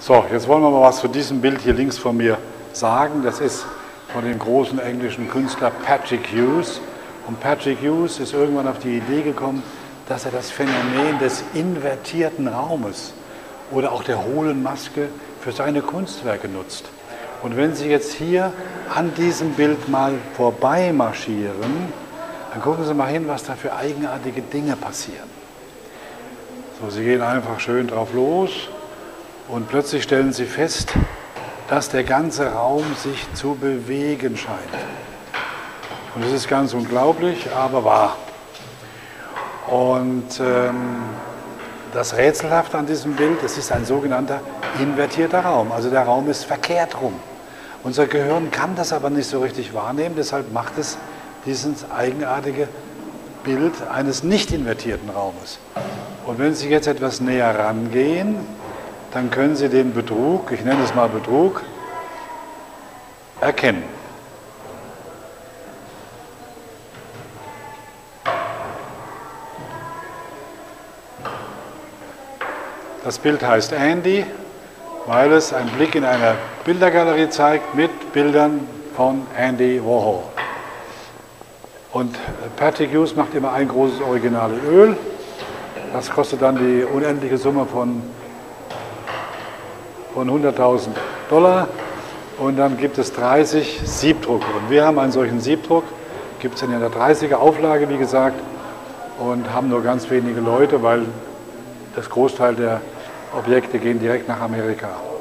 So, jetzt wollen wir mal was zu diesem Bild hier links von mir sagen. Das ist von dem großen englischen Künstler Patrick Hughes. Und Patrick Hughes ist irgendwann auf die Idee gekommen, dass er das Phänomen des invertierten Raumes oder auch der hohlen Maske für seine Kunstwerke nutzt. Und wenn Sie jetzt hier an diesem Bild mal vorbei marschieren, dann gucken Sie mal hin, was da für eigenartige Dinge passieren. So, Sie gehen einfach schön drauf los und plötzlich stellen Sie fest, dass der ganze Raum sich zu bewegen scheint. Und das ist ganz unglaublich, aber wahr. Und das Rätselhafte an diesem Bild, es ist ein sogenannter invertierter Raum. Also der Raum ist verkehrt rum. Unser Gehirn kann das aber nicht so richtig wahrnehmen, deshalb macht es dieses eigenartige Bild eines nicht invertierten Raumes. Und wenn Sie jetzt etwas näher rangehen, dann können Sie den Betrug, ich nenne es mal Betrug, erkennen. Das Bild heißt Andy, weil es einen Blick in eine Bildergalerie zeigt mit Bildern von Andy Warhol. Und Patrick Hughes macht immer ein großes originales Öl. Das kostet dann die unendliche Summe von 100.000 $. Und dann gibt es 30 Siebdrucke. Und wir haben einen solchen Siebdruck, gibt es in der 30er Auflage, wie gesagt, und haben nur ganz wenige Leute, weil das Großteil der Objekte gehen direkt nach Amerika.